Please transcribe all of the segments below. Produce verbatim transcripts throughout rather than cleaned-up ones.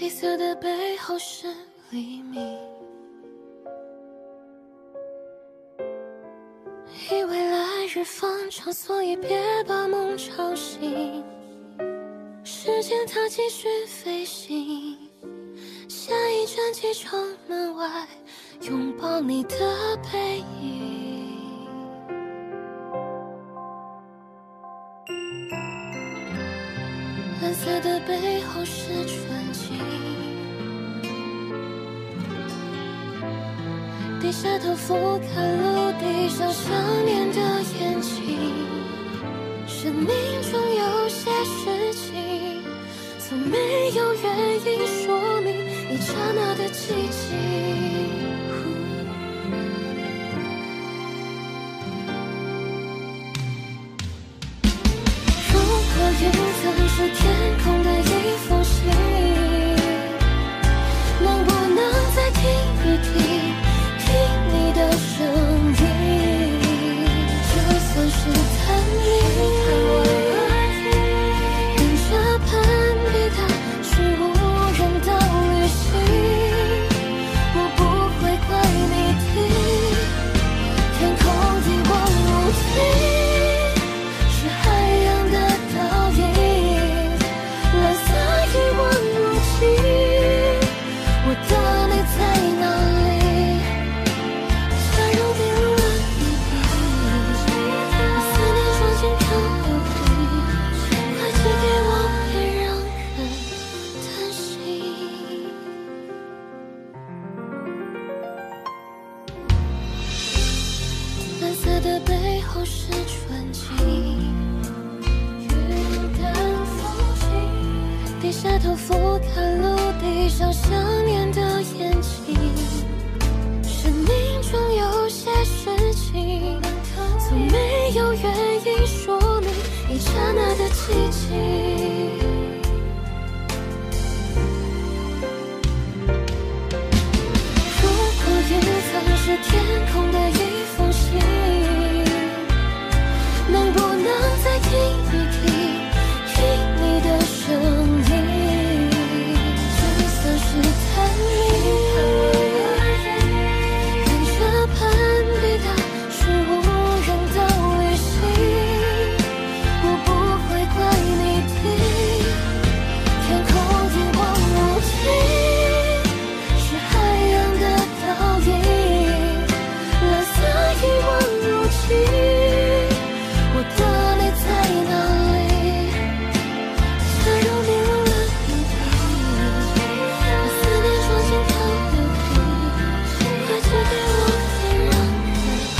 黑色的背后是黎明，以为来日方长，所以别把梦吵醒。时间它继续飞行，下一站机场门外，拥抱你的背影。蓝色的背后是纯净，低下头俯瞰陆地上想念的眼睛。生命中有些事情，从没有原因说明一刹那的寂静。如果云层是天空的一封信，能不能再听一听，听你的声音？就算是探秘，跟着攀比它是无人的旅行，我不会怪你听，天空一望无际。蓝色的背后是纯净，云淡风轻，低下头俯瞰陆地上想念的眼睛。生命中有些事情，从没有原因说明一刹那的寂静。如果云层是天空的一封信，能不能再听一听，听你的声音？就算是探秘，跟着攀比它是无人的旅行，我不会怪你听，天空一望无际，是海洋的倒影，蓝色一望无际。我的你在哪里？假如迷路了一地，把思念装进漂流瓶，快寄给我，别让人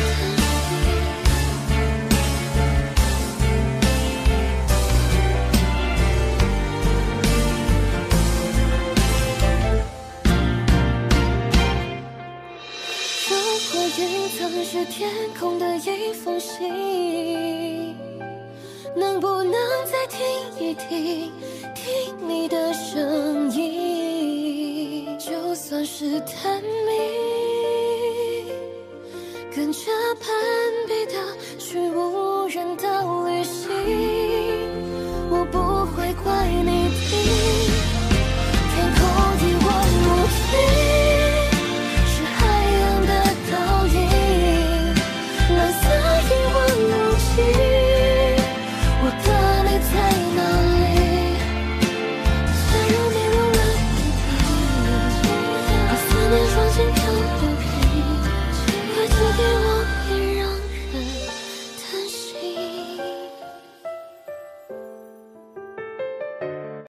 担心。如果云层是天空的一封信，能不能再听一听，听你的声音？就算是探秘，跟着攀